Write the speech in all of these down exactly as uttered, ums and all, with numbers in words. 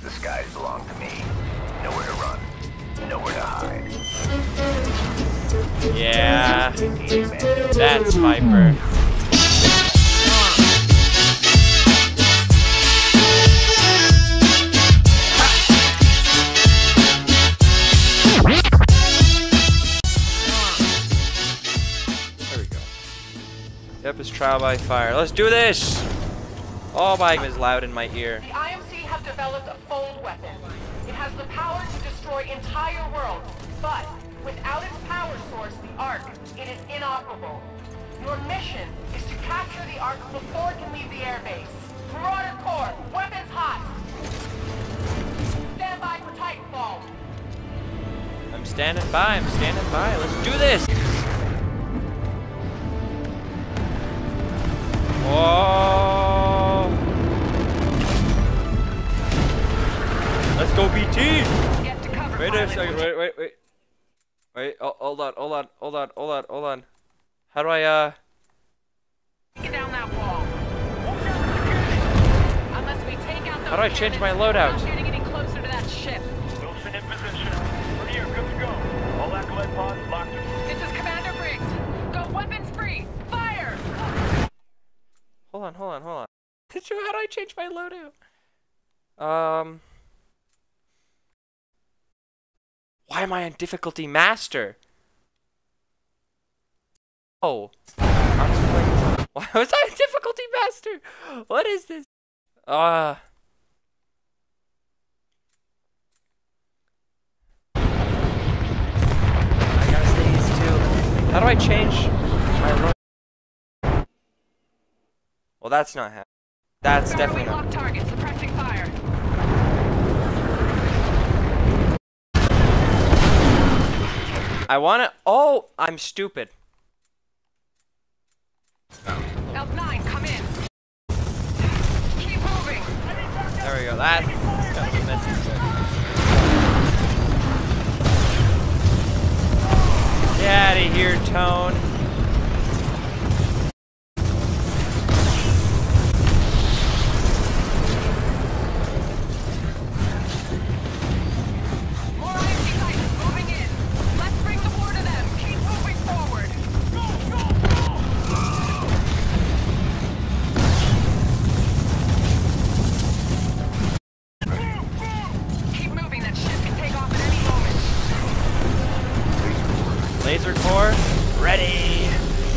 The skies belong to me. Nowhere to run. Nowhere to hide. Yeah. That's Viper. There we go. Yep, it's trial by fire. Let's do this! Oh my god, it's loud in my ear. The I M C have developed a fold weapon. It has the power to destroy entire worlds, but without its power source, the Ark, it is inoperable. Your mission is to capture the Ark before it can leave the airbase. Marauder Corps, weapons hot! Stand by for Titanfall. I'm standing by, I'm standing by. Let's do this! Whoa! Let's go, B T! Get to cover, Wait a pilot. second, wait, wait, wait. Wait, oh, hold on, hold on, hold on, hold on, hold on. How do I, uh... Get down that wall. Unless we take out those How do I change my cannons, loadout? we're not getting any closer to that ship. Wilson in position. We're here, good to go. All acolyte pods locked in. This is Commander Briggs. Go weapons free. Fire! Hold on, hold on, hold on. How do I change my loadout? Um... Why am I on difficulty master? Oh. I'm just playing this. Why was I on difficulty master? What is this? Uh... I gotta say these two. How do I change my loadout? Well, that's not happening. That's definitely not. Lock target, suppressing fire. I wanna. Oh, I'm stupid. Elk nine, come in. Keep moving. There we go. That. That was messy. Get out of here, Tone. More I M C Titans moving in. Let's bring the war to them. Keep moving forward. Keep moving. That ship can take off at any moment. Laser core, ready.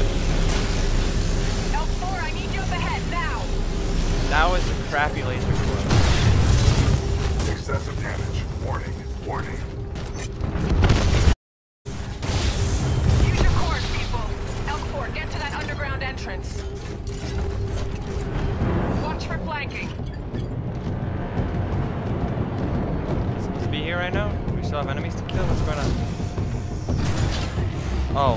Elk four, I need you up ahead now. That was a crappy laser core. Excessive damage. Warning. Warning. Use your cores, people. Elk four, get to that underground entrance. Watch for flanking. Supposed to be here right now? Do we still have enemies to kill? What's going on? Oh.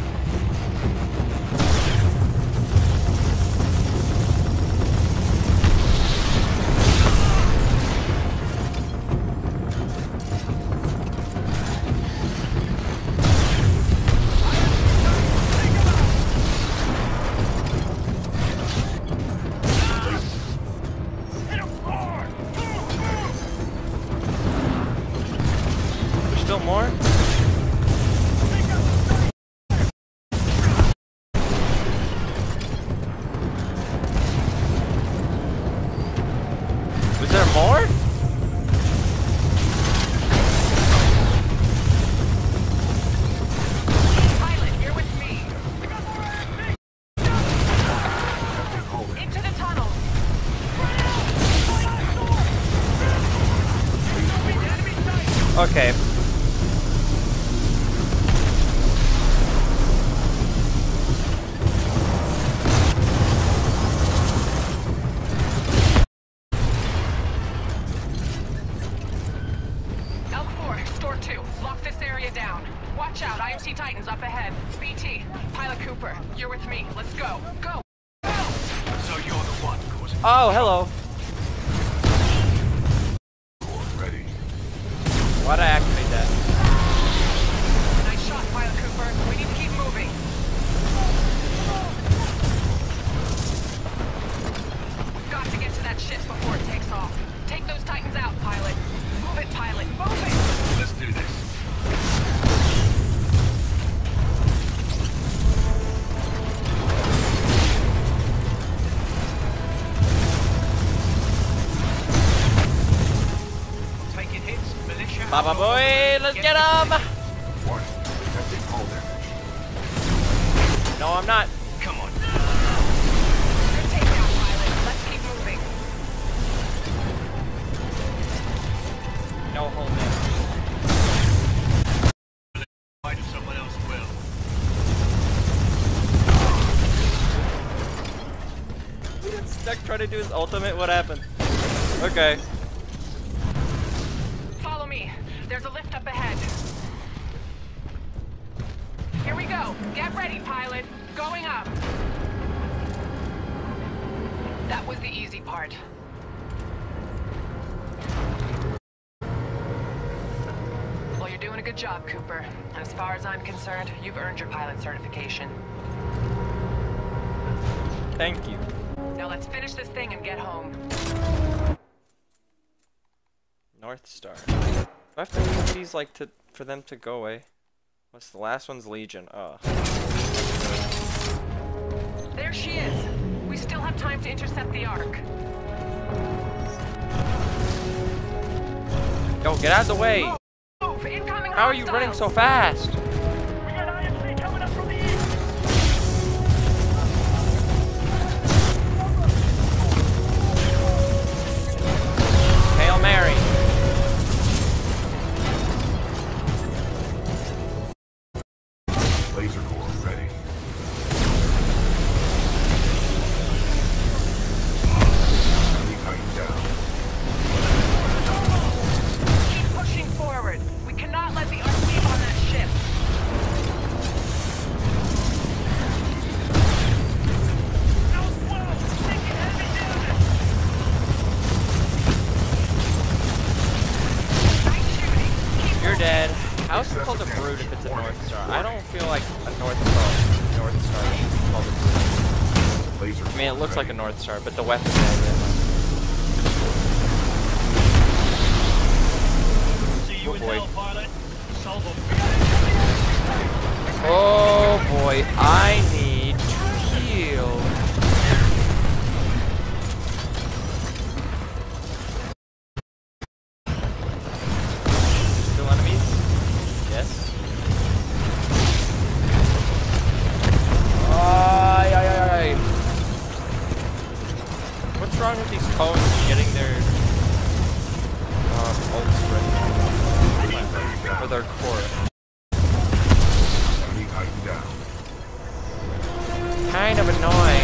There's still more? Was there more? Pilot, you're with me. Into the tunnels. Okay. Elk four, store two. Lock this area down. Watch out, I M C Titans up ahead. B T, Pilot Cooper, you're with me. Let's go. Go! Go! So you're the one causing. Oh, hello. Ready. Why'd I activate that? Nice shot, Pilot Cooper. We need to keep moving. Got to get to that ship before it takes off. Take those Titans out, Pilot. Baba boy, let's get him! Warning. Detecting hull damage. No, I'm not. Come on. Good takedown, pilot. Let's keep moving. No hold damage. Why do someone else will? He got stuck trying to do his ultimate. What happened? Okay. Follow me. There's a lift up ahead. Here we go. Get ready, pilot. Going up. That was the easy part. Well, you're doing a good job, Cooper. And as far as I'm concerned, you've earned your pilot certification. Thank you. Now let's finish this thing and get home. North Star. Do I have to leave these like to for them to go away? What's the last one's Legion? Oh. There she is. We still have time to intercept the Ark. Yo, get out of the way! Move! Incoming How are you running so fast? We got I S C coming up from the east. Hail Mary. Laser core ready. Enemy kite down. Keep pushing forward. We cannot let the Ark leave on that ship. No swell. Taking heavy damage. Nice shooting. Keep You're moving. dead. How's it called a Brood if it's a North Star? I don't feel like a North Star. North Star should be called a Brood. Laser I mean, it core looks like a ready. North Star, but the weapon is it. See you Oh, in boy. hell, pilot. Solve them. Oh boy, I need to heal. Still enemies? Yes. Ay, ay, ay, ay. What's wrong with these cones getting their um, ults ready? For their core? Enemy kite down. Kind of annoying.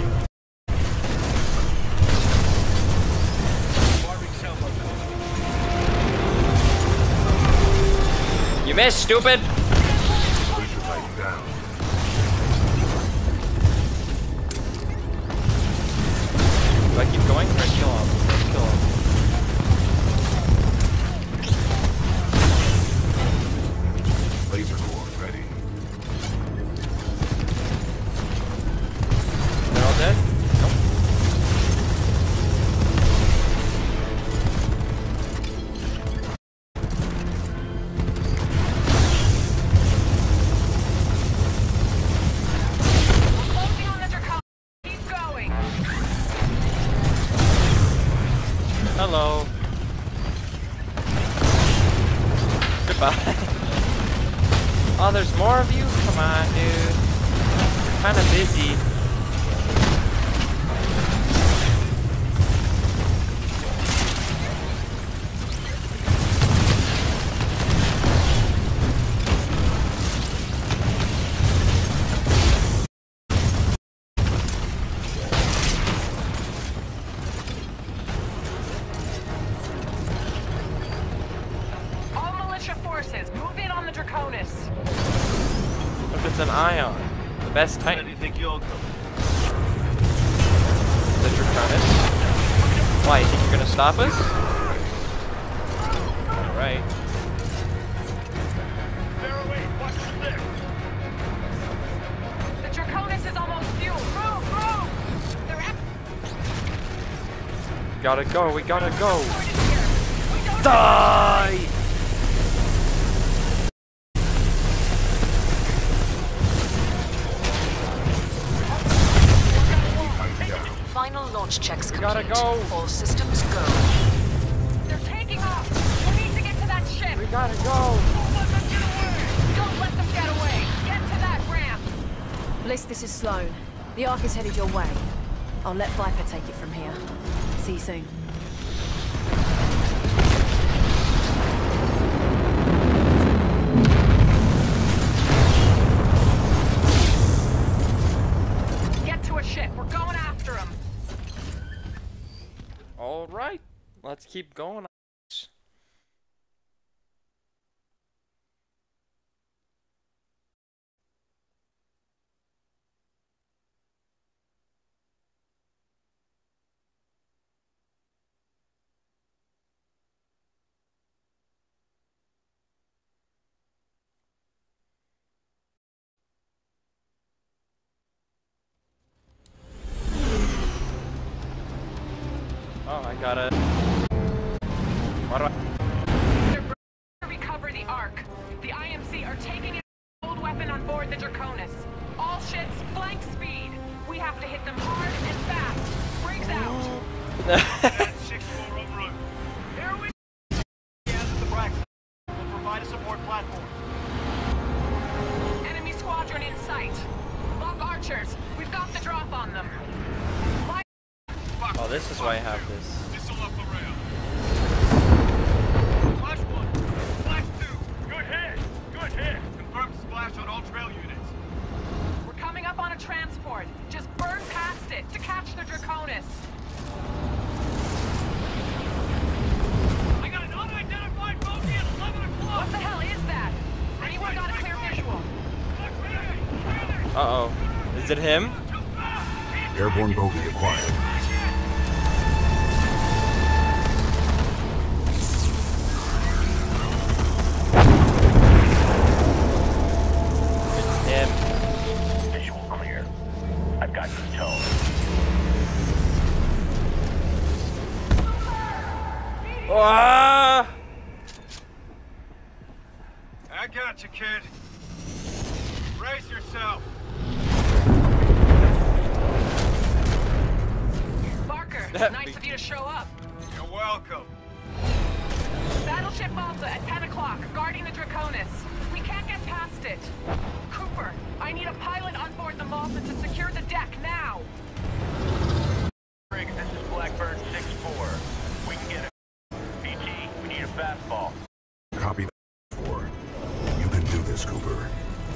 You missed, stupid! Laser kite down. Do I keep going or kill him? Let's kill him. Laser core ready. They're all dead? Nope. Closing on the Dracon. Keep going. Hello. Goodbye. Oh, there's more of you? Come on, dude. Kinda busy. All militia forces, move in on the Draconis. Look, it's an Ion. The best How Titan. do you think you'll go? The Draconis. Why, you think you're gonna stop us? Alright. Bear away. Watch the stick. The Draconis is almost fueled. Move, move! They're at Gotta go, we gotta go. sorted here. We don't Die! Kite down. Final launch checks gotta complete. go. All systems go. They're taking off. We need to get to that ship. Bliss, this is Sloan. The Ark is headed your way. I'll let Viper take it from here. See you soon. Get to a ship. We're going after him. All right, let's keep going. Oh, I gotta. What do I? To recover the Ark. The I M C are taking an old weapon on board the Draconis. All ships, flank speed. We have to hit them hard and fast. Briggs out. six four en route. Here we go. At the Braxton. We'll provide a support platform. Enemy squadron in sight. Lock archers. We've got the drop on them. Oh, this is why I have this. Missile up the rail. Flash one. Flash two. Good hit. Good hit. Confirmed splash on all trail units. We're coming up on a transport. Just burn past it to catch the Draconis. I got an unidentified bogey at eleven o'clock. What the hell is that? Anyone got a clear visual? Uh oh. Is it him? Airborne bogey acquired. Visual clear. I've got some tone. Ah! I got you, kid. Brace yourself. Barker, nice of you to show up. You're welcome. Battleship Malta at ten o'clock, guarding the Draconis. We can't get past it. Cooper, I need a pilot on board the Malta to secure the deck now. Briggs, this is Blackbird six four. We can get it. B T, we need a fastball. Copy that. Four. You can do this, Cooper.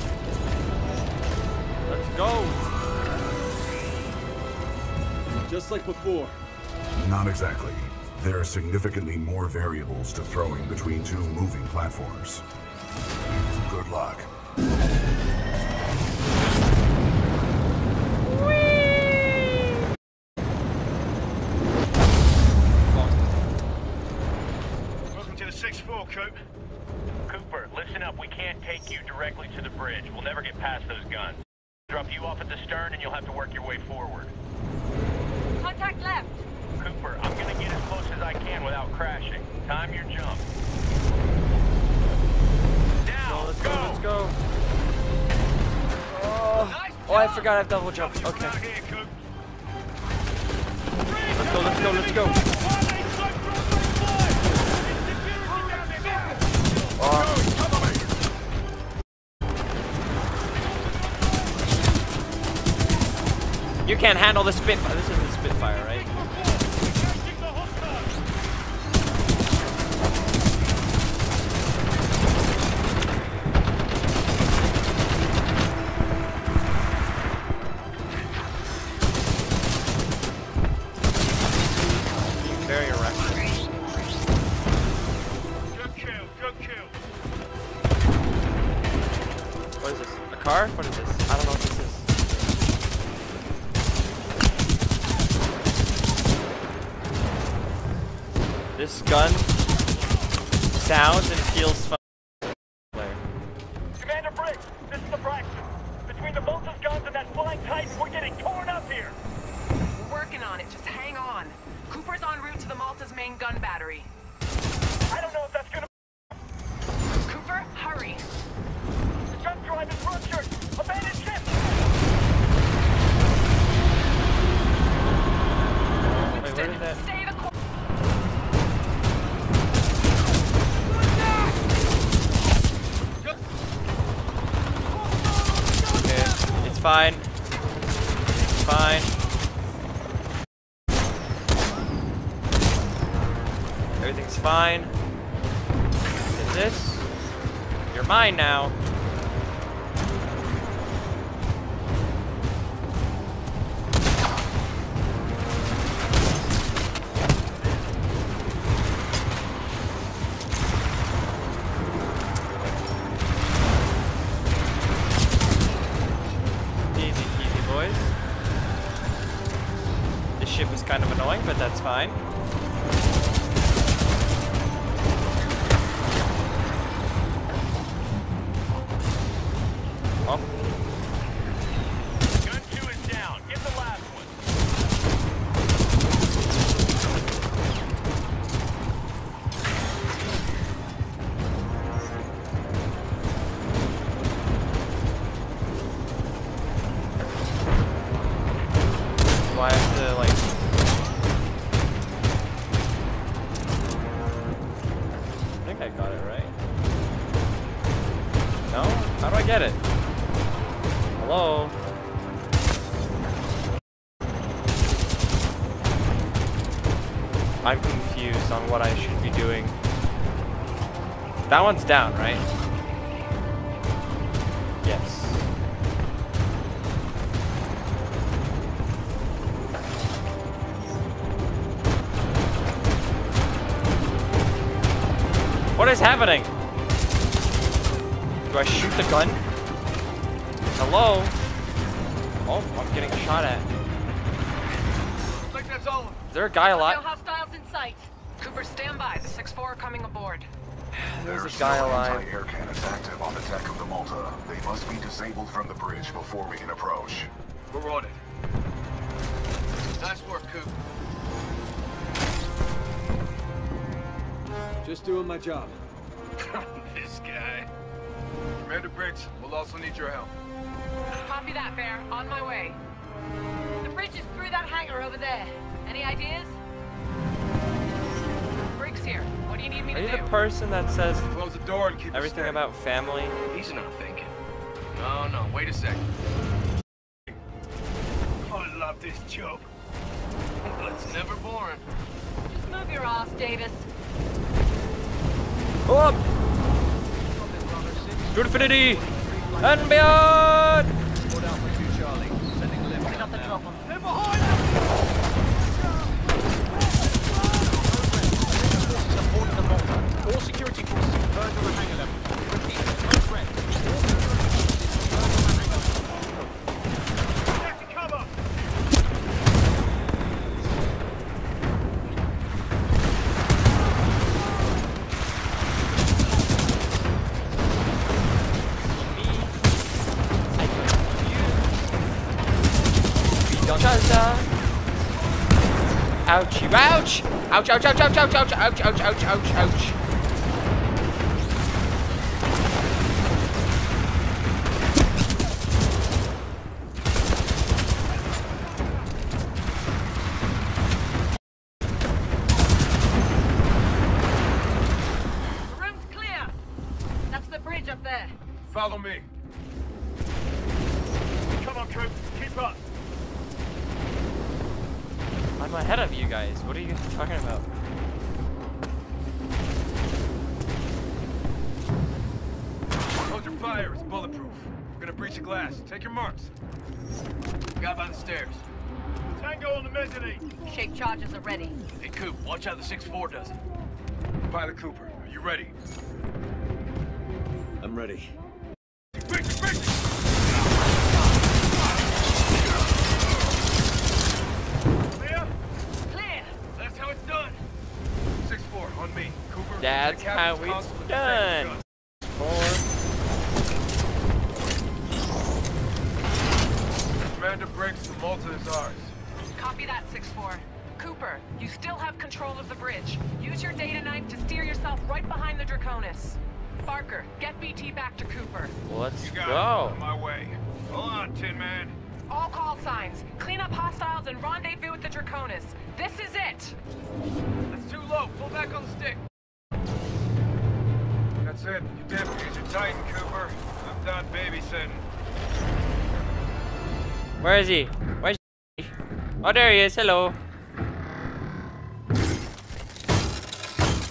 Let's go. Just like before. Not exactly. There are significantly more variables to throwing between two moving platforms. Good luck. Welcome to the six four, Coop. Cooper, listen up. We can't take you directly to the bridge. We'll never get past those guns. Drop you off at the stern and you'll have to work your way forward. Contact left. Cooper, I'm gonna get as close as I can without crashing. Time your jump. Now, Oh, let's go! go, let's go. Oh, oh, I forgot I have double jump. Okay. Out here, Coop. Let's go, let's go, let's go. Oh. You can't handle the Spitfire. This is the Spitfire, right? Very erect. Good kill, good kill. What is this? A car? What is this? I don't know what this is. This gun sounds and feels fun. Commander Briggs, this is the Braxton. Between the Malta's guns and that flying Titan, we're getting torn up here. We're working on it. Just hang on. Cooper's en route to the Malta's main gun battery. I don't know if that's gonna... Cooper, hurry. The jump drive is ruptured. Abandoned ship. Wait, where did that? Stay the course. Okay, it's fine. Everything's fine. Get this. You're mine now. Easy peasy, boys. This ship was kind of annoying, but that's fine. Oh. Gun two is down. Get the last one. Do I have to, like... I think I got it right. No? How do I get it? Hello? I'm confused on what I should be doing. That one's down, right? Yes. What is happening? Do I shoot the gun? Hello? Oh, I'm getting shot at. Looks like that's all of them. Is there a guy No alive? hostiles in sight. Cooper, stand by. The six four are coming aboard. There's There's a guy no alive. anti-air cannons active on the deck of the Malta. They must be disabled from the bridge before we can approach. We're on it. Nice work, Coop. Just doing my job. This guy. Commander Briggs, we'll also need your help. Copy that, Bear. On my way. The bridge is through that hangar over there. Any ideas? Briggs here. What do you need me Are to you do? the person that says Close the door and keep it everything steady. about family? He's not thinking. No, no, wait a second. I love this job. But it's never boring. Just move your ass, Davis. Go up! To infinity! And beyond! I got the drop on. They're behind us! Support the Malta. All security forces converge on the hangar level. Repeat, no threat. Back to cover! Ouchie, ouch! Ouch, ouch, ouch, ouch, ouch, ouch, ouch, ouch, ouch, ouch, ouch. The room's clear. That's the bridge up there. Follow me. Come on, Coop. Keep up. I'm ahead of you guys. What are you guys talking about? Hold your fire. It's bulletproof. We're gonna breach the glass. Take your marks. Guy by the stairs. Tango on the mezzanine. Shape charges are ready. Hey, Coop, watch how the six four does it. Pilot Cooper, are you ready? I'm ready. Quick, quick! Clear? Clear. That's how it's done. six four, on me. Cooper, That's the captain's how it's console with the done. second gun. Four. Commander Briggs, the Malta is ours. Copy that, six four. Cooper, you still have control of the bridge. Use your data knife to steer yourself right behind the Draconis. Barker, get B T back to Cooper. Let's You got go. it. On my way. Hold on, Tin Man. All call signs. Clean up hostiles and rendezvous with the Draconis. This is it. That's too low. Pull back on the stick. That's it. Your deputies are Titan, Cooper. I'm done babysitting. Where is he? Where's he? Oh, there he is. Hello.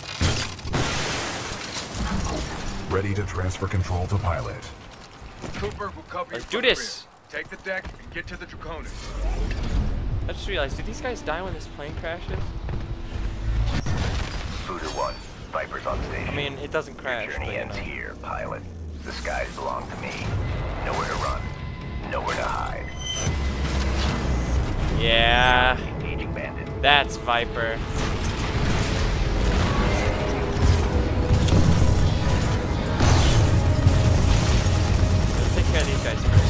ready to transfer control to pilot. Cooper will cover you. Let's do this. Take the deck and get to the Draconis. I just realized, did these guys die when this plane crashes? Voodoo one, Viper's on station. I mean, it doesn't crash. Your journey but, you ends know. here, pilot. The skies belong to me. Nowhere to run. Nowhere to hide. Yeah, Engaging bandit. that's Viper. Let's take care of these guys first.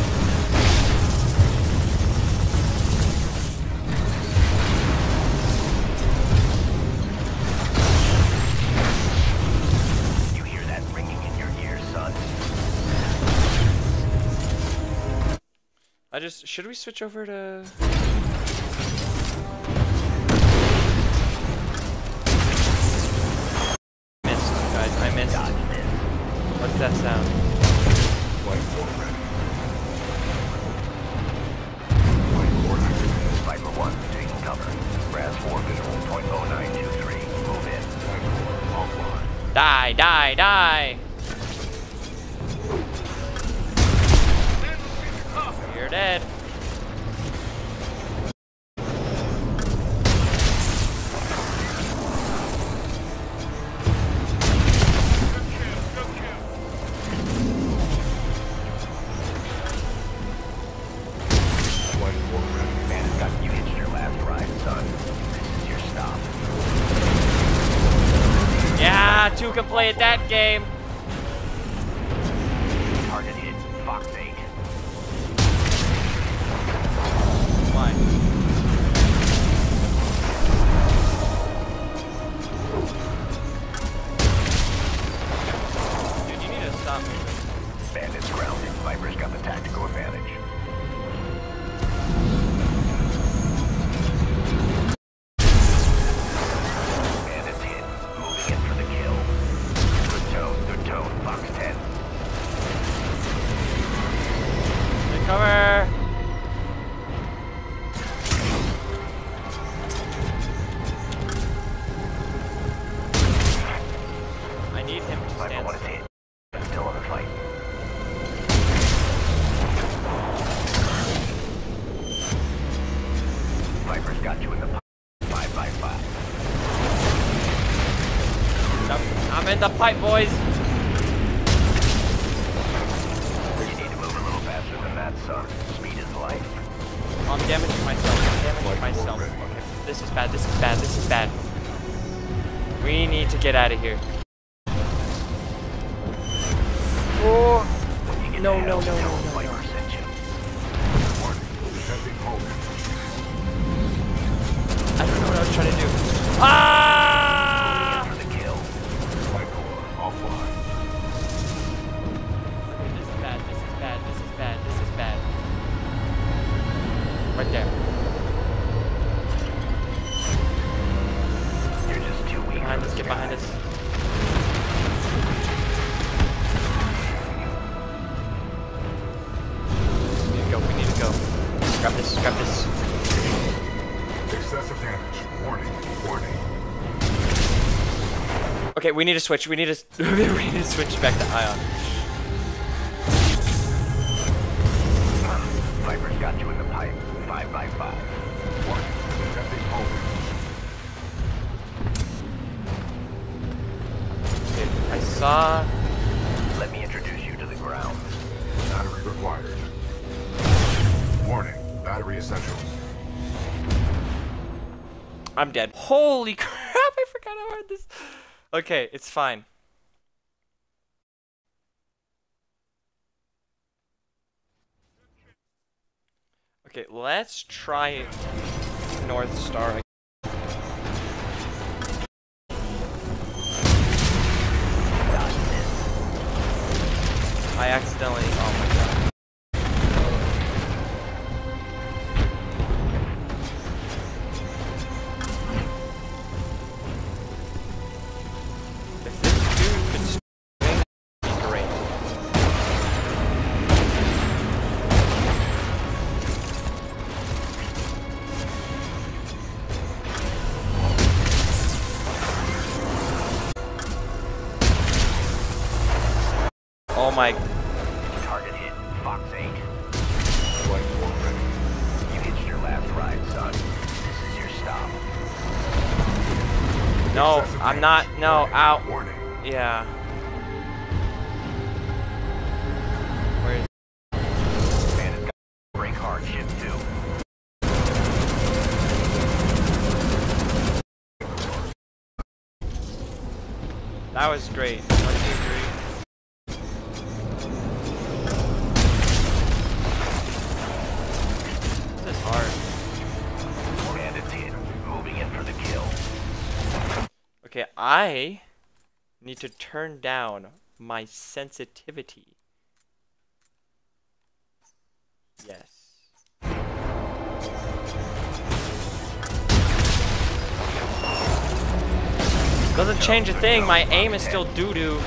You hear that ringing in your ears, son? I just, should we switch over to... Missed, guys, I missed. What's that sound? Flight four ready. Flight four activated. Viper one, taking cover. Brass four visual, point oh nine two three. Move in. Flight four offline. Die, die, die! You're dead. Flight four ready. Bandit's got you hitched your last ride, son. This is your stop. Yeah, two can play at that game. Target hit. Fox eight. Why? Dude, you need to stop me. Bandit's grounded. Viper's got the tactical advantage. Bandit's hit. Moving in for the kill. Good tone, good tone. Fox ten. Cover. I need him to Viper stand one is still. hit. But still in the fight. Viper's got you in the five by five. Nope, I'm in the pipe, boys. You need to move a little faster than that, son. Speed is life. I'm damaging myself. I'm damaging myself. Okay, this is bad. This is bad. This is bad. We need to get out of here. Oh. When you get No, to no, hell, no, no, tell no, them Viper no. sent you. Warning. Detecting homing. I don't know what I was trying to do. Ah! For the kill. Flight four offline. Okay, this is bad. This is bad. This is bad. This is bad. Right there. You're just too weak. Get behind for us. the Get behind skies. us. We need to go. We need to go. Grab this. Grab this. Excessive damage. Warning. Warning. Okay, we need to switch. We need to. We need to switch back to Ion. Viper's got you in the pipe. Five by five. Warning. Detecting homing. Okay, I saw. Let me introduce you to the ground. Battery required. Warning. Battery essential. I'm dead. Holy crap! I forgot how hard this. Okay, it's fine. Okay, let's try North Star. I accidentally. Oh my god. If this dude could swing, it'd be great. my. Target hit. Fox eight. You hitched your last ride, son. This is your stop. No, I'm not. No, out. Warning. Yeah. Where is? Bandit got break hard ship two. That was great. One, two, three. This is hard. Bandits hit. Moving in for the kill. Okay, I need to turn down my sensitivity. Yes. Doesn't change a thing, my aim is still doo-doo.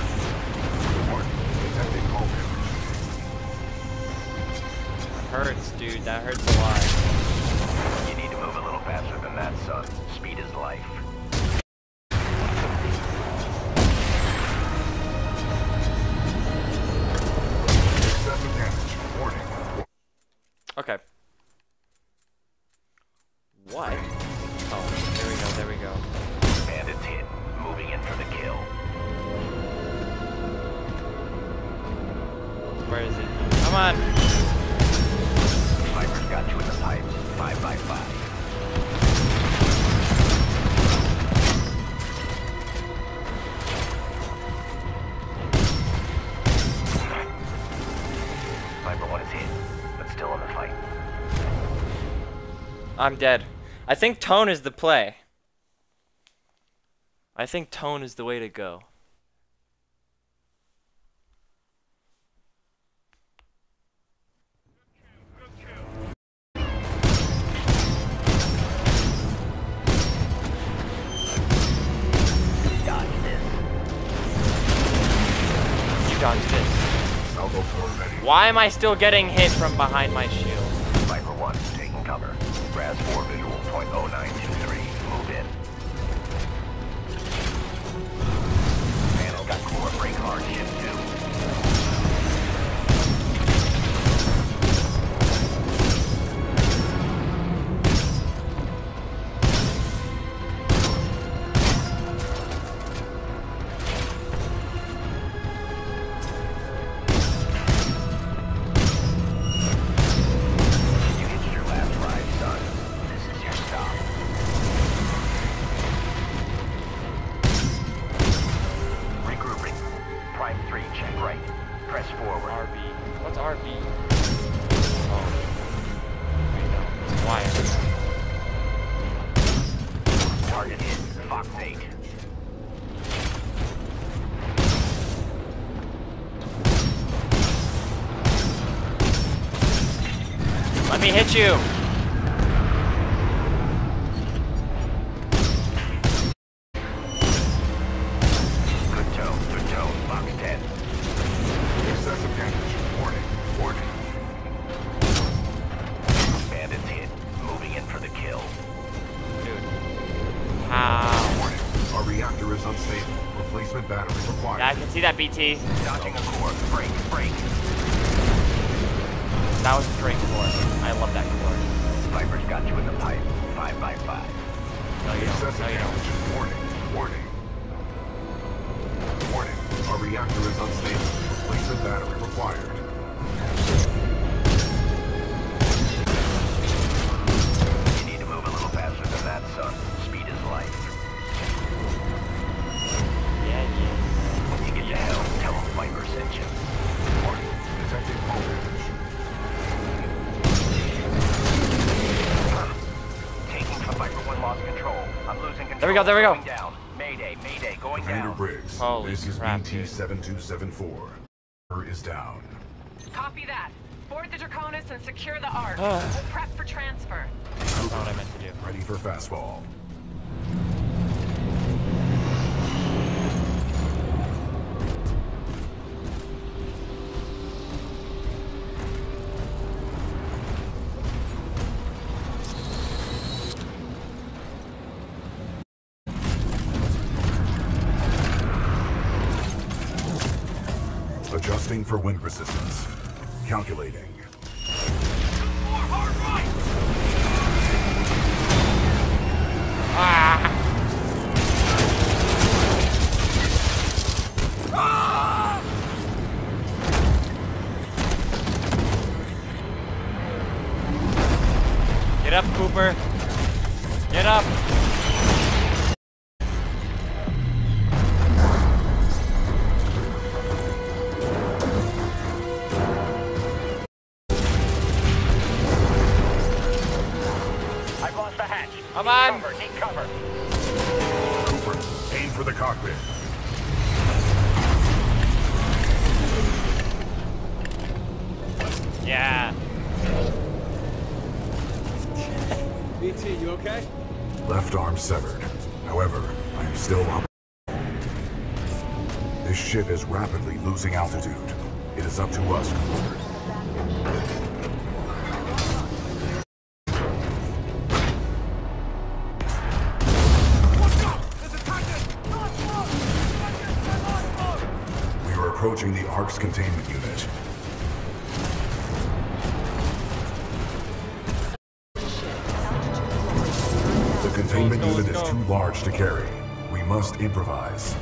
That hurts, dude, that hurts a lot. You need to move a little faster than that, son. Speed is life. Excessive damage. Warning. Okay. What? Oh, there we go, there we go. Bandits hit. Moving in for the kill. Where is it? Come on! Viper's got you in the pipes. Five by five. Viper one is hit, but still in the fight. I'm dead. I think tone is the play. I think tone is the way to go. Dodge this. You dodged this. Salvo four ready. Why am I still getting hit from behind my shield? Viper one is taking cover. Raz four visual point oh nine two three. Move in. Panel got core break hard ship two. You hitched your last ride, son. This is your stop. Regrouping. Prime three, check right. Press forward. R B. What's R B? Oh. Wait, no. It's wire. Target hit. Fox eight. Let me hit you! Good tone, good tone. Fox ten. Excessive damage. Warning. Warning. Bandits hit. Moving in for the kill. Dude. How? Warning. Our reactor is unstable. Replacement battery required. Yeah, I can see that, B T. Dodging a core. Break, break. That was a great core. I love that core. Viper's got you in the pipe. Five by five. No, you don't. Excessive No, you don't. damage. Warning. Warning. Warning. Our reactor is unstable. Replacement battery required. You need to move a little faster than that, son. Speed is life. Yeah, yeah. When you get to hell, tell them Viper sent you. Warning. Detecting hull damage. Taking from Viper one lost control. I'm losing control. There we go, there we go. Going down. Mayday, mayday, going Commander down. Briggs, Holy this is crap, B T dude. seven two seven four. Her is down. Copy that. Board the Draconis and secure the Ark. Ah. We'll prep for transfer. That's not what I meant to do. Ready for fastball. Adjusting for wind resistance. Calculating. Ah! Get up, Cooper. Get up. I've lost the hatch. Come Need on. Cover, need cover. Cooper, aim for the cockpit. Yeah. B T, you okay? Left arm severed. However, I am still up. This ship is rapidly losing altitude. It is up to us, Cooper. We are approaching the Ark's containment unit. The containment Let's go, unit let's is go. too large to carry. We must improvise.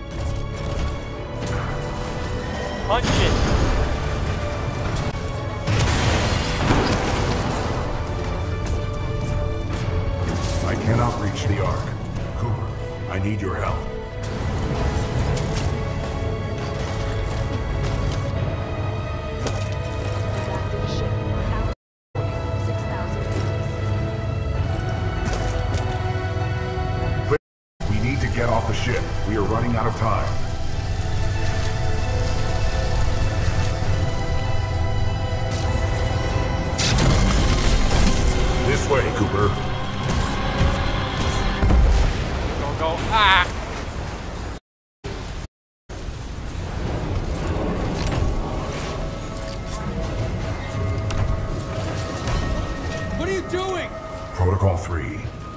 Punch it. I cannot reach the Ark. Cooper, I need your help. We need to get off the ship. We are running out of time. This way, Cooper. Go, go. Ah! What are you doing? Protocol three.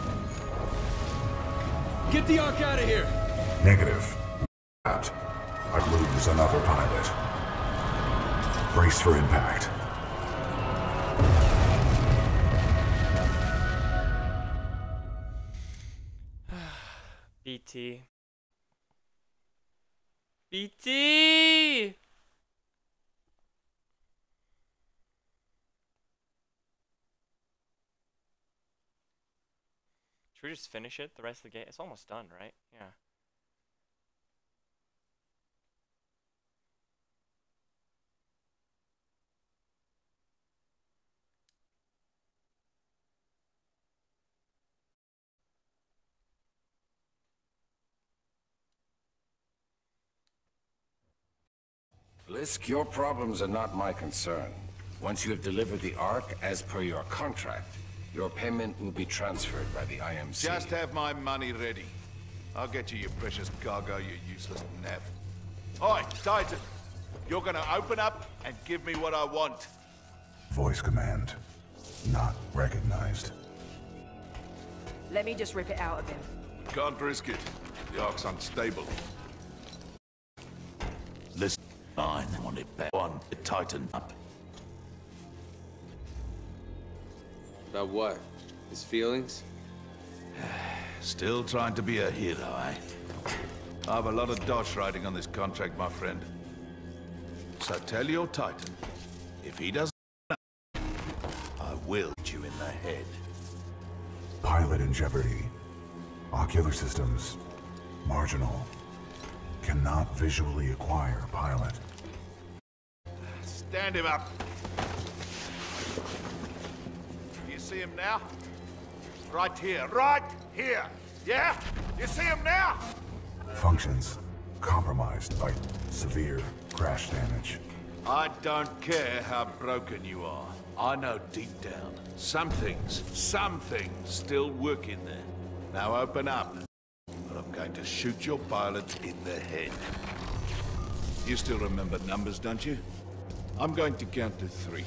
Get the Ark out of here! Negative. Out. I lose another pilot. Brace for impact. B T. B T! Should we just finish it? The rest of the game? It's almost done, right? Yeah. Lisk, your problems are not my concern. Once you have delivered the Ark as per your contract, your payment will be transferred by the I M C. Just have my money ready. I'll get you your precious cargo, you useless nav. Oi, Titan! You're gonna open up and give me what I want. Voice command. Not recognized. Let me just rip it out of him. Can't risk it. The Ark's unstable. Listen, I want it back. One, the Titan up. About what? His feelings? Still trying to be a hero, eh? I have a lot of dosh riding on this contract, my friend. So tell your Titan, if he doesn't, I will hit you in the head. Pilot in jeopardy. Ocular systems. Marginal. Cannot visually acquire pilot. Stand him up. You see him now? Right here, right here. Yeah? You see him now? Functions compromised by severe crash damage. I don't care how broken you are. I know deep down, some things, some things still work in there. Now open up, or I'm going to shoot your pilot in the head. You still remember numbers, don't you? I'm going to count to three.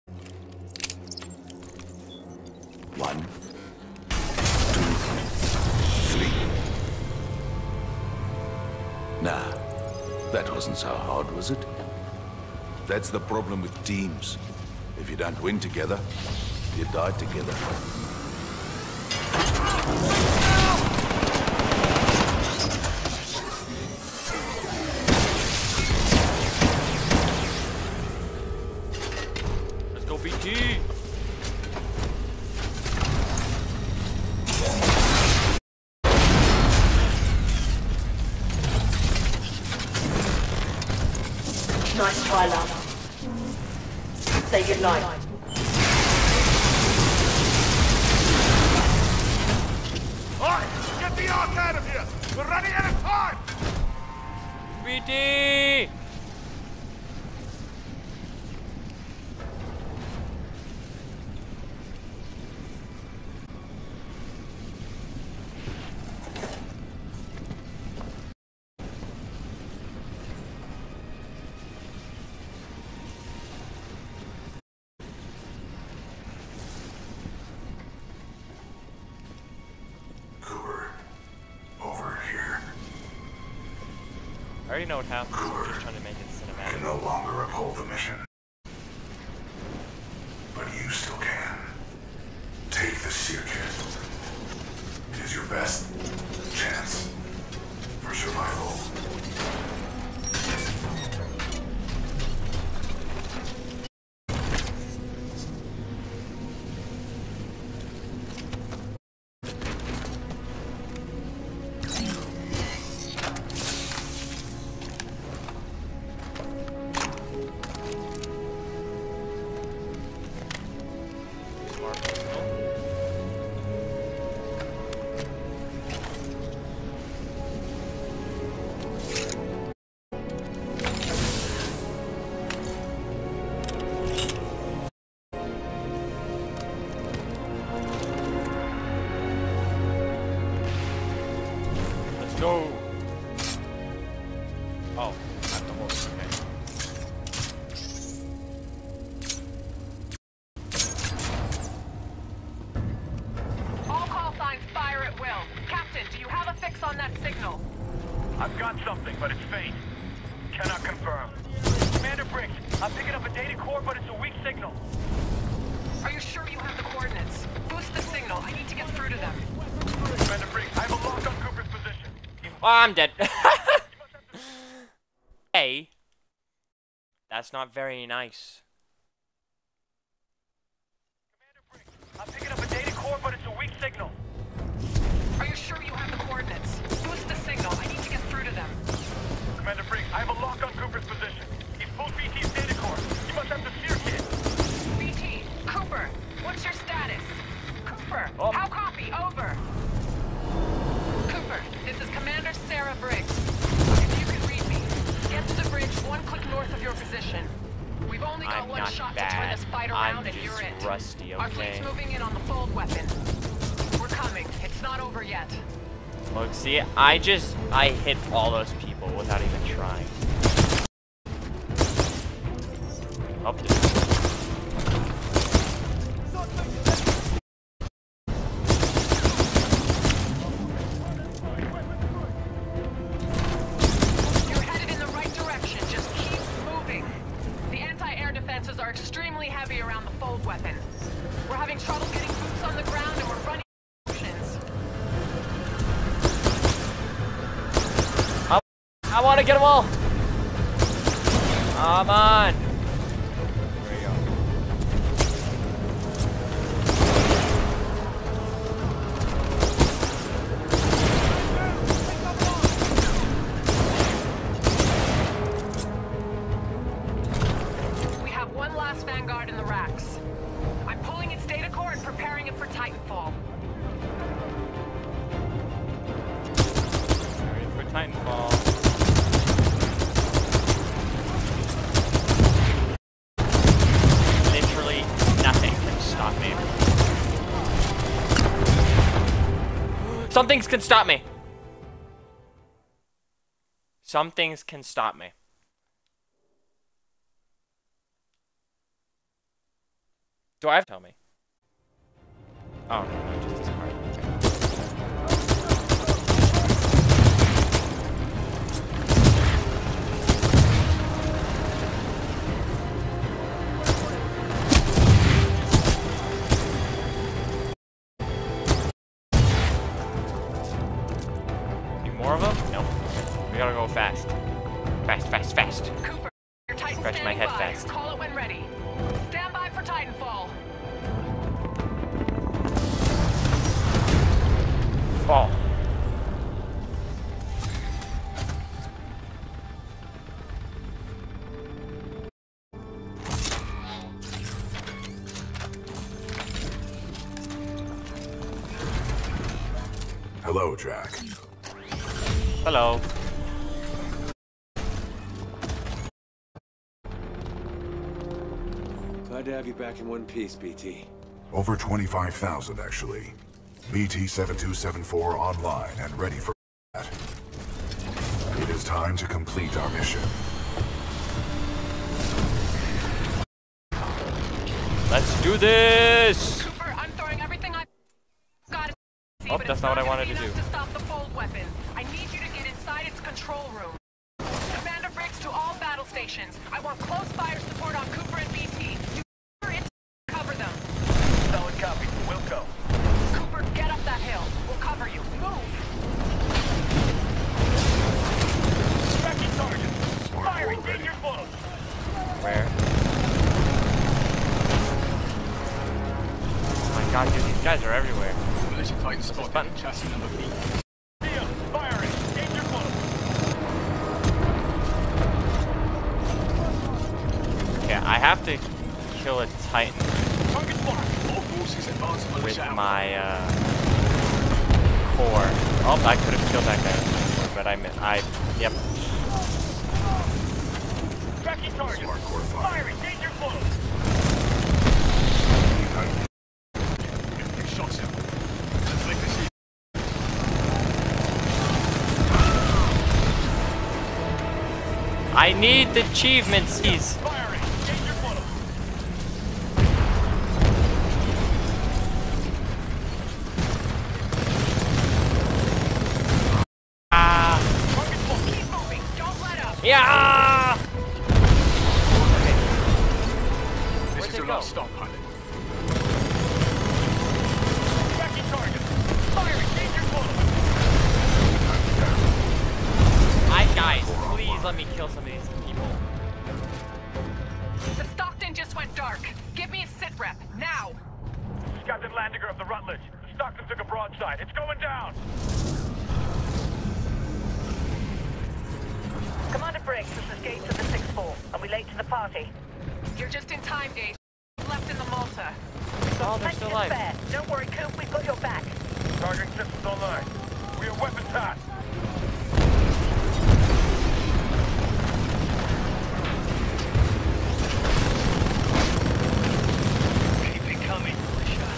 One, two, three. Nah, that wasn't so hard, was it? That's the problem with teams. If you don't win together, you die together. Let's go, B T! Nice try, love. Say goodnight. Alright, get the ark out of here! We're running out of time! B T! I already know what happens. I'm just trying to make it cinematic. Can no longer uphold the mission. But you still can. Take the seer kit. It is your best chance for survival. Go! Oh, not the horse, okay. All call signs fire at will. Captain, do you have a fix on that signal? I've got something, but it's faint. Cannot confirm. Commander Briggs, I'm picking up a data core, but it's a weak signal. Are you sure you have the coordinates? Boost the signal. I need to get through to them. Commander Briggs, I have a lock on Cooper's position. Oh, I'm dead. Hey. That's not very nice. Commander Briggs, I'm picking up a data core, but it's a weak signal. Are you sure you have the coordinates? Boost the signal. I need to get through to them. Commander Briggs, I have a lock on Cooper's position. He's pulled B T's data core. You must have the seer kit. B T, Cooper, what's your status? Cooper, oh. How copy? Over. Cooper, this is Commander Sarah Briggs. If you can read me, get to the bridge one click north of your position. We've only got I'm one not shot bad. to turn this fight around I'm and you're just it. rusty, Our okay? fleet's moving in on the fold weapon. We're coming. It's not over yet. Look, see, I just, I hit all those people without even trying. Up this. You're headed in the right direction. Just keep moving. The anti-air defenses are extremely heavy around the fold weapon. We're having trouble getting boots on the ground and we're running options. I, I want to get them all. Come on. There you go. We have one last Vanguard in the racks. I'm pulling its data core and preparing it for Titanfall. Ready for Titanfall. Literally nothing can stop me. Some things can stop me. Some things can stop me. Do I have to tell me? Oh, no, just this part. Okay. Fast, fast, fast. Cooper, your Titan's Scratch my standing head by. fast. Call it when ready. Stand by for Titanfall. Fall. Hello, Jack. Hello. Glad to have you back in one piece, B T. Over twenty-five thousand, actually. B T seven two seven four online and ready for that. It is time to complete our mission. Let's do this! Cooper, I'm throwing everything I've got. Oh, that's not what I wanted to do. To stop the fold weapon, I need you to get inside its control room. Commander Briggs to all battle stations. I want close fire support on Cooper and B T. You cover them. Solid copy. We'll go. Cooper, get up that hill. We'll cover you. Move. Tracking target. Firing. Danger close. Where? Oh my god, dude, these guys are everywhere. Militia Titan What's this spotted button? in chassis number B. Deal. Firing. Danger close. Okay, I have to kill a Titan Target blocked. All forces advance on the with shower. my uh, core. Oh, I could have killed that guy with my core, but I meant I. Yep. Tracking target. Firing. Danger close. Few shots out. Let's make this easy. I need the achievements, please. Firing. Danger close. Ah! Target blocked. Keep moving. Don't let up. Yeah! This Where'd is they your go? last stop, pilot. Tracking target. Firing. Danger close. I guys, please let me kill some of these people. The Stockton just went dark. Give me a sit rep. Now. Captain Landiger of the Rutledge. The Stockton took a broadside. It's going down. Commander Briggs, this is Gates of the six four. Are we late to the party? You're just in time, Gage. Left in the Malta. Oh, they're still alive. Spare. Don't worry, Coop, we've got your back. Targeting systems online. We are weapons hot. Keep it coming, militia.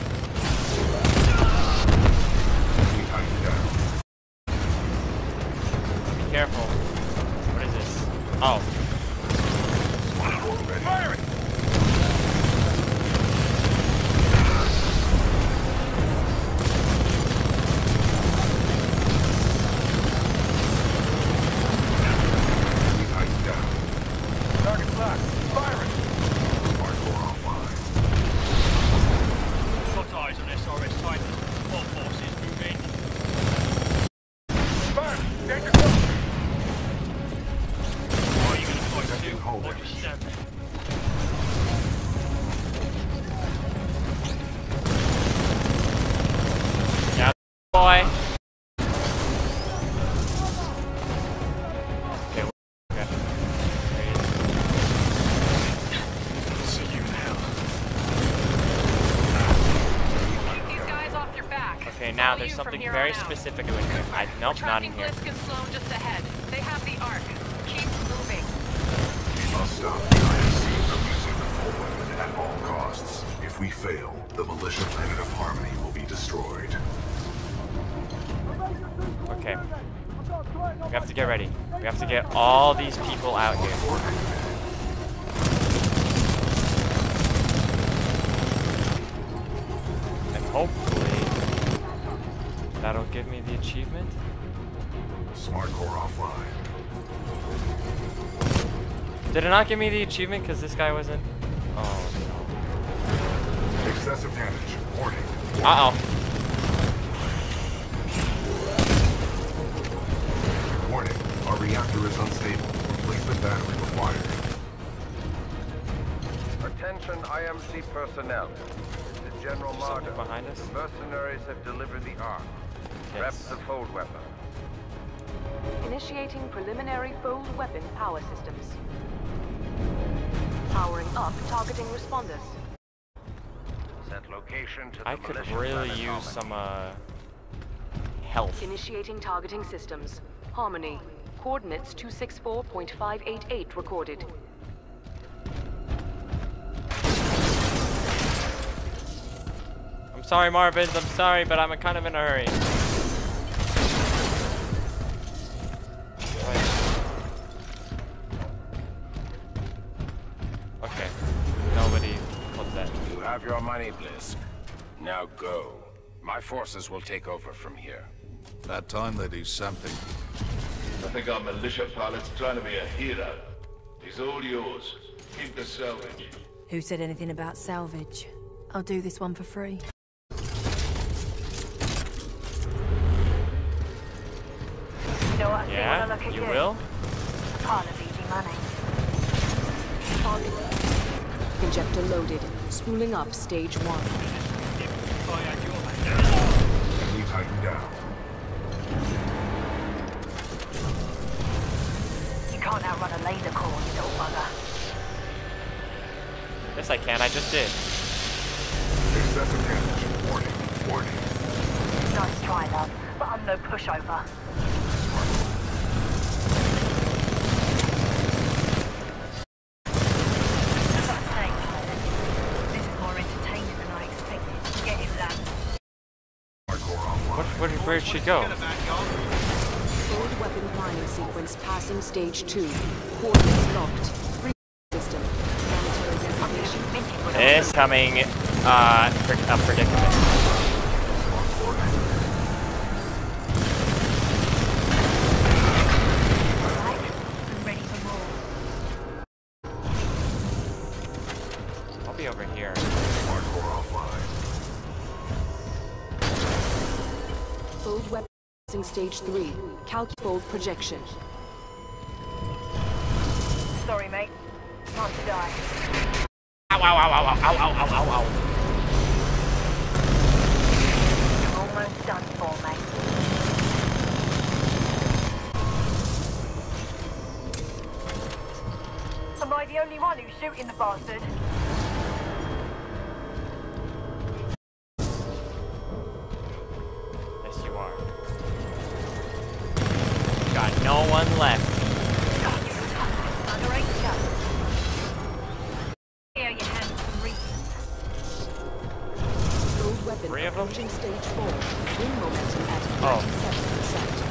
Be careful. What is this? Oh. Firing. Target locked. Firing. Got eyes on S R S Titan. All forces moving. Fire. Danger close. Are you gonna fight too? Or just stand there? Yeah, boy. Okay, okay. There he is. See you now. Keep these guys off your back. Okay, now Follow there's you from something here very on out. specific in here. I, nope, not in Tracking here. Blisk and Sloan just ahead. They have the Ark. Keep moving. We must stop the I N C from using the full weapon at all costs. If we fail, the militia planet of Harmony will be destroyed. Okay. We have to get ready. We have to get all these people out here. And hopefully that'll give me the achievement. Smart core offline. Did it not give me the achievement because this guy wasn't? Oh Excessive damage. Warning. no. Uh oh. Warning. Our reactor is unstable. Replace I M C personnel. This is General Marder. Behind us? The mercenaries have delivered the Ark. Yes. Rep the fold weapon. Initiating preliminary fold weapon power systems. Powering up targeting responders. Set location to the I could militia really planet use Harmony. some uh, health. Initiating targeting systems. Harmony. Coordinates two six four point five eight eight recorded. I'm sorry, Marvins. I'm sorry, but I'm kind of in a hurry. Okay. Nobody called that. You have your money, Blisk. Now go. My forces will take over from here. That time they do something. I think our militia pilot's trying to be a hero. He's all yours. Keep the salvage. Who said anything about salvage? I'll do this one for free. You know what? Yeah, look at you will? Part of easy money. Injector loaded. Spooling up stage one. We tighten down. You can't outrun a laser core, you little bugger. Yes, I can. I just did. Excessive damage. Warning. Warning. Nice try, love, but I'm no pushover. This is more entertaining than I expected. Get him, lad. What, what, where'd she go? Fold weapon priming sequence passing stage two. Coordinates locked. Free system. Planetary designation. It's coming. Uh, a predicament. I'll be over here. Fold weapon passing stage three. Calc-fold projection. Sorry, mate. Time to die. Ow, ow, ow, ow, ow, ow, ow, ow, ow. You're almost done for, mate. Am I the only one who's shooting the bastard? Yes, you are. Got no one left. Under eight shot. Here, you have some reasons. Fold weapon Three of them? approaching stage four. Wind momentum at Oh. ninety-seven percent.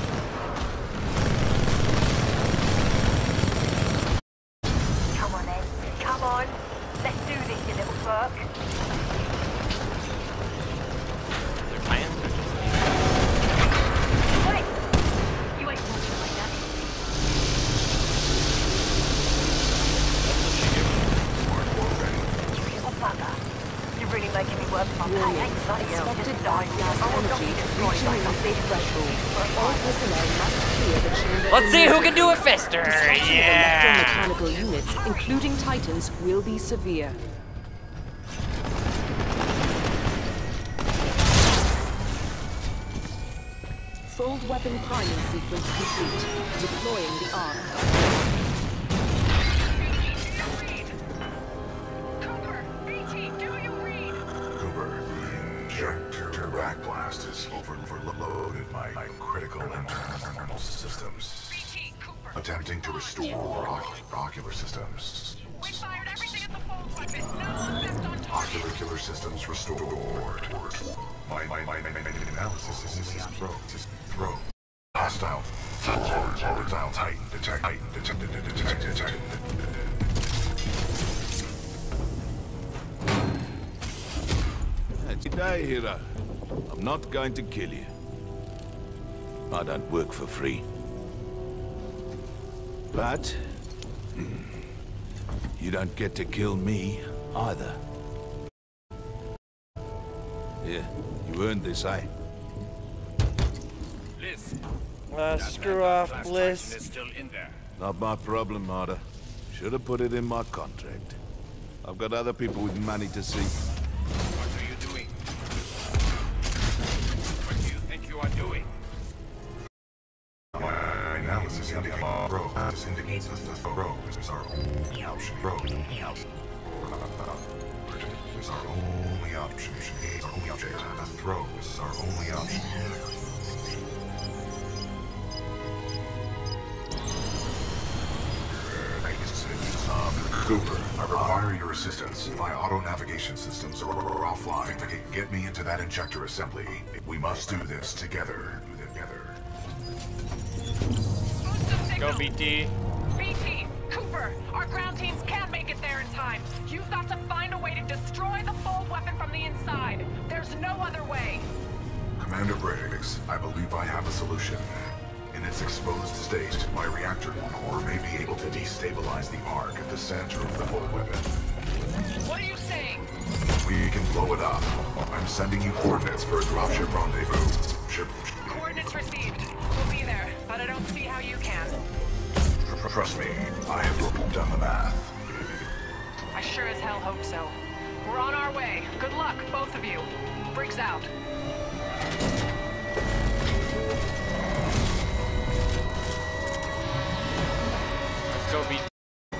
Come on, Ed. Come on. Let's do this, you little fuck. Their plans are just Wait! You ain't walking like that. You little bugger. You're really making me work for my pay. Warning. Ain't bloody hell. Expected Just die. gas I will not energy be destroyed reaching like the a big threshold. All personnel must clear the chamber. Let's see who can do it faster. Yeah. Mechanical units, including Titans, will be severe. Fold weapon priming sequence complete. Deploying the arc. Cooper, the injector backblast is overloaded my, my critical internal systems. Attempting to restore oc ocular systems. We fired everything at the fold weapon. Now left on target. Ocular systems restored. My, my, my, my, my analysis is, is, is pro. Is pro. Hostile. Hostile Titan detect. Titan detected. Detect. Detected. Good day, hero. I'm not going to kill you. I don't work for free. But hmm, you don't get to kill me either. Yeah, you earned this, eh? Uh, screw off, Bliss. Not my problem, Marder. Should have put it in my contract. I've got other people with money to see. What are you doing? What do you think you are doing? My analysis indicates road. This indicates that the road is our only option. Road is our only option. It's our only option. The throw is our only option. Cooper, I require your assistance. My auto-navigation systems are offline. Get me into that injector assembly. We must do this together. Together. Go B T. B T, Cooper, our ground teams can make it there in time. You've got to find a way to destroy the fold weapon from the inside. There's no other way. Commander Briggs, I believe I have a solution. In its exposed state, my reactor core may be able to destabilize the arc at the center of the fold weapon. What are you saying? We can blow it up. I'm sending you coordinates for a dropship rendezvous. Ship. Coordinates received. We'll be there, but I don't see how you can. Trust me, I have done the math. I sure as hell hope so. We're on our way. Good luck, both of you. Briggs out. Let's go B T.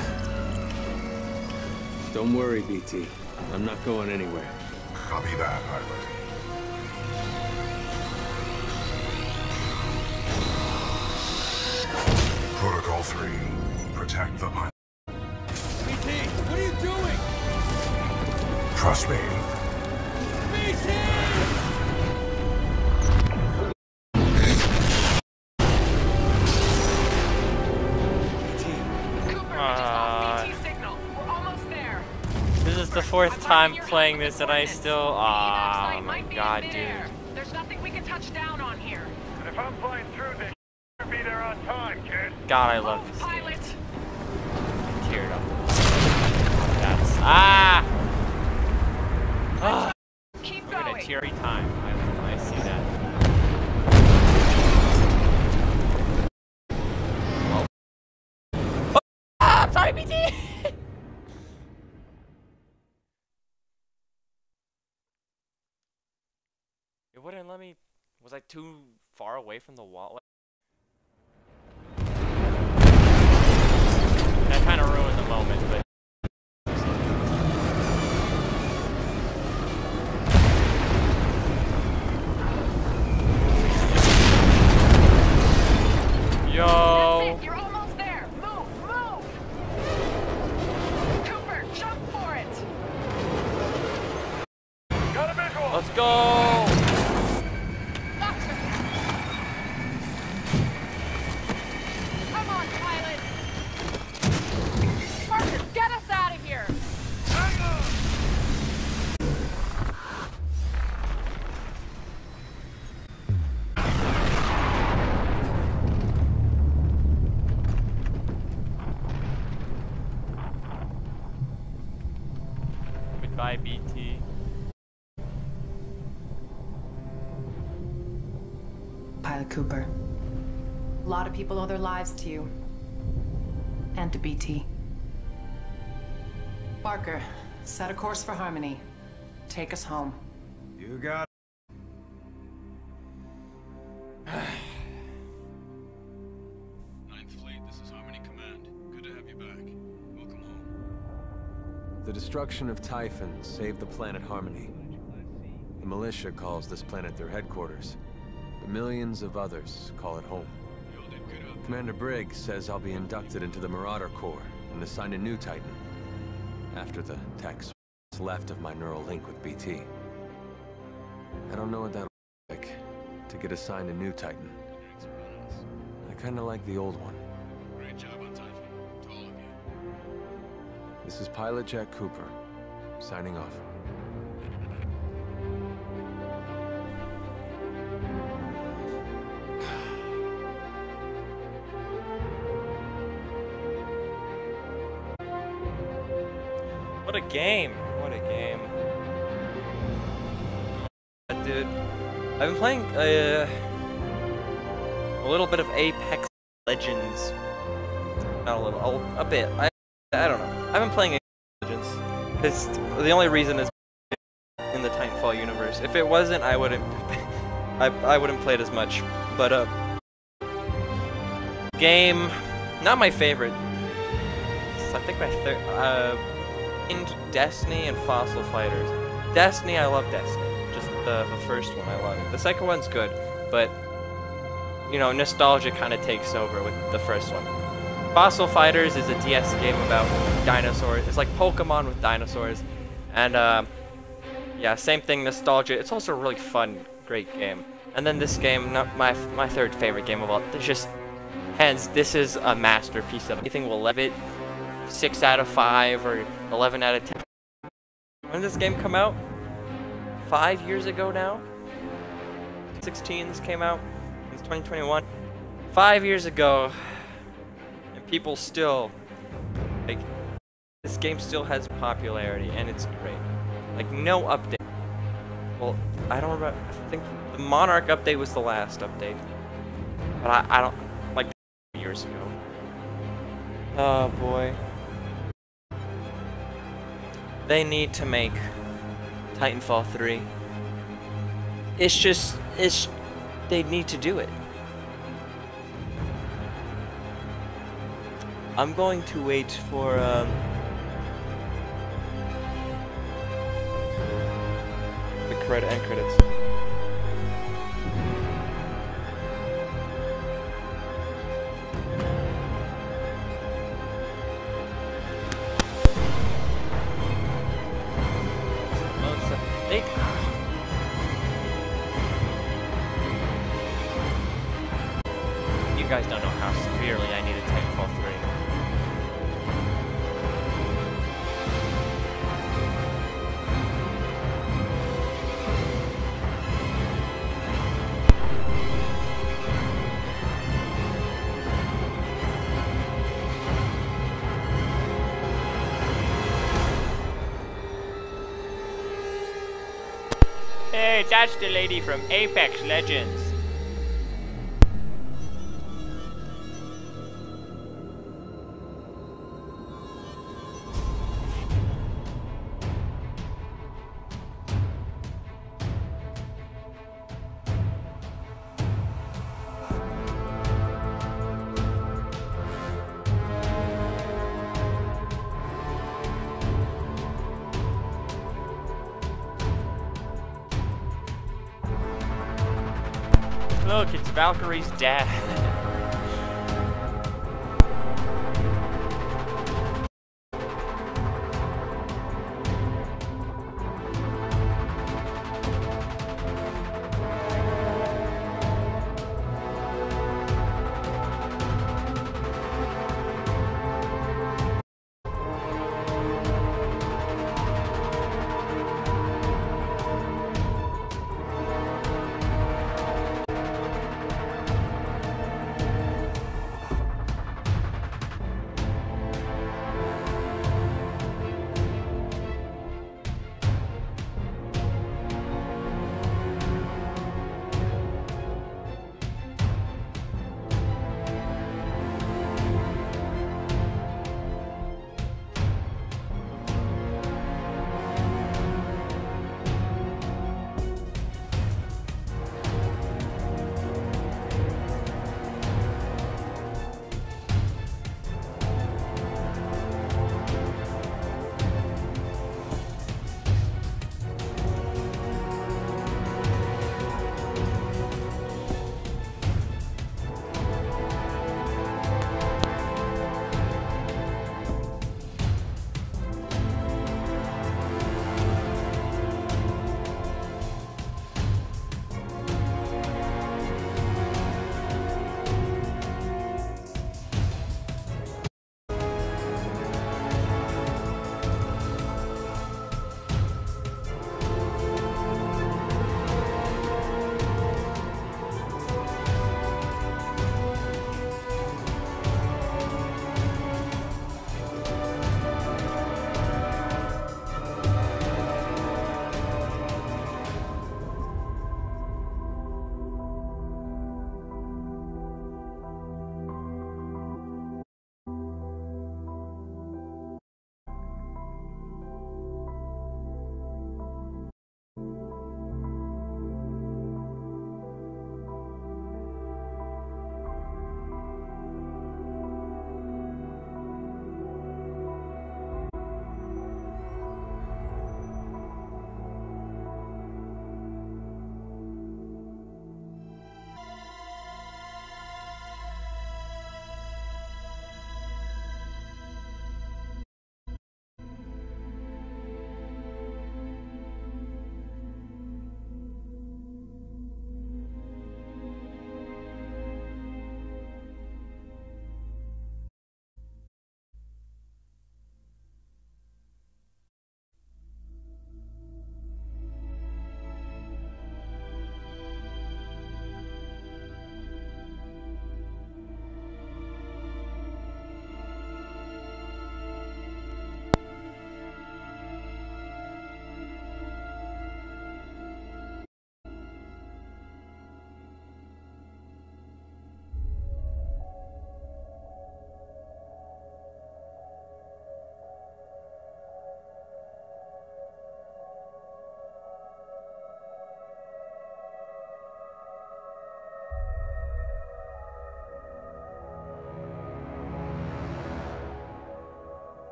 Don't worry, B T. I'm not going anywhere. Copy that, pilot. Protocol three. Protect the pilot. B T, what are you doing? Trust me. B T! This is the fourth time playing this and I still... Oh my god, dude. There's nothing we can touch down on here. And if I'm flying through this, you'll be there on time, kid. God, I love this Pilot. game. Teared up. That's... Ah! Ah! Keep We're going. in a teary time. I, I see that. Oh. Oh. Ah, I'm sorry, B T! It wouldn't let me... Was I too far away from the wall? That kind of ruined the moment, but... Yo! That's it. You're almost there. Move, move! Cooper, jump for it! Got a visual! Let's go! Come on, pilot! Marcus, get us out of here! Goodbye, B T. Pilot Cooper. A lot of people owe their lives to you. And to B T. Barker, set a course for Harmony. Take us home. You got it. Ninth Fleet, this is Harmony Command. Good to have you back. Welcome home. The destruction of Typhon saved the planet Harmony. The militia calls this planet their headquarters, but millions of others call it home. Commander Briggs says I'll be inducted into the Marauder Corps and assigned a new Titan, after the tech's left of my neural link with B T. I don't know what that'll look like, to get assigned a new Titan. I kinda like the old one. Great job on Typhon. To all of you. This is Pilot Jack Cooper, signing off. What a game! What a game. Dude, I've been playing uh, a little bit of Apex Legends. Not a little, a, a bit. I, I don't know. I've been playing Apex Legends. Because the only reason is in the Titanfall universe. If it wasn't, I wouldn't. I I wouldn't play it as much. But uh, game, not my favorite. I think my third. Uh, in Destiny and Fossil Fighters. Destiny, I love Destiny. Just the the first one, I love it. The second one's good, but you know, nostalgia kind of takes over with the first one. Fossil Fighters is a D S game about dinosaurs. It's like Pokemon with dinosaurs, and uh, yeah, same thing. Nostalgia. It's also a really fun, great game. And then this game, not my my third favorite game of all. It's just hands. This is a masterpiece of anything. Will leave it six out of five or eleven out of ten. When did this game come out? Five years ago now. sixteen. This came out. It's twenty twenty-one. Five years ago, and people still like this game still has popularity, and it's great. Like no update. Well, I don't remember. I think the Monarch update was the last update, but I, I don't like years ago. Oh boy. They need to make Titanfall three. It's just, it's, they need to do it. I'm going to wait for, um, the credit end credits. They, you guys don't know how severely I needed Titanfall three. Hey, that's the lady from Apex Legends. Look, it's Valkyrie's dad.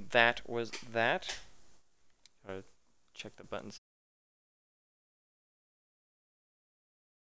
that was that. Gotta check the buttons.